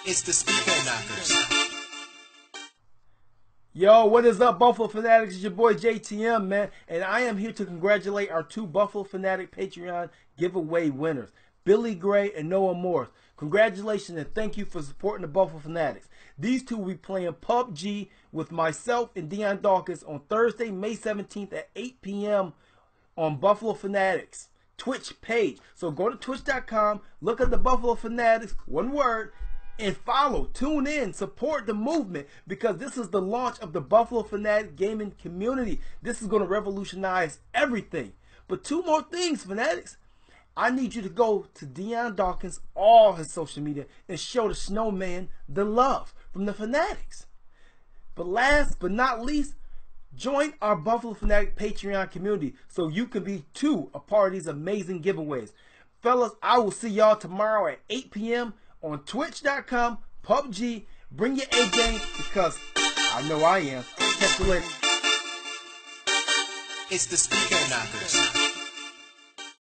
It's the Speaker Knockers. Yo, what is up, Buffalo Fanatics? It's your boy JTM, man, and I am here to congratulate our two Buffalo Fanatic Patreon giveaway winners, Billy Gray and Noah Morris. Congratulations and thank you for supporting the Buffalo Fanatics. These two will be playing PUBG with myself and Dion Dawkins on Thursday, May 17th at 8 p.m. on Buffalo Fanatics Twitch page. So go to twitch.com, look at the Buffalo Fanatics, one word, and follow, tune in, support the movement, because this is the launch of the Buffalo Fanatic gaming community. This is going to revolutionize everything. But two more things, Fanatics. I need you to go to Dion Dawkins, all his social media, and show the snowman the love from the Fanatics. But last but not least, join our Buffalo Fanatic Patreon community so you can be too a part of these amazing giveaways. Fellas, I will see y'all tomorrow at 8 p.m. on twitch.com, PUBG. Bring your A game because I know I am. Catch you later. It's the Speaker Knockers.